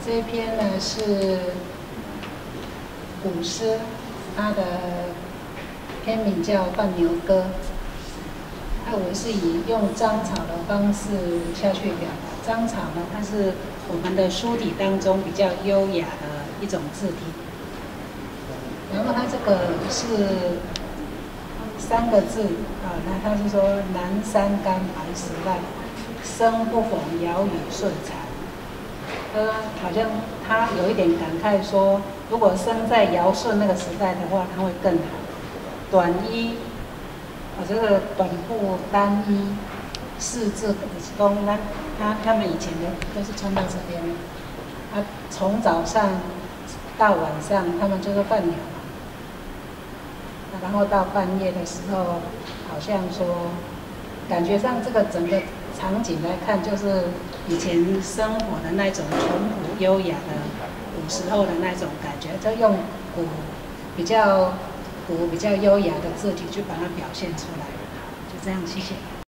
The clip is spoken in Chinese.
这一篇呢是古诗，它的篇名叫《伴牛歌》。我是以用章草的方式下去表达。章草呢，它是我们的书体当中比较优雅的一种字体。然后它这个是3个字啊，那它是说南山甘白石烂，生不逢尧禹舜谗。好像他有一点感慨说，如果生在尧舜那个时代的话，他会更好。短衣，这个短裤单衣4字工，那他们以前的都是穿到这边的。从早上到晚上，他们就是放牛嘛。然后到半夜的时候，好像说，感觉上这个整个场景来看，就是以前生活的那种淳朴优雅的古时候的那种感觉，就用比较优雅的字体去把它表现出来。就这样，谢谢。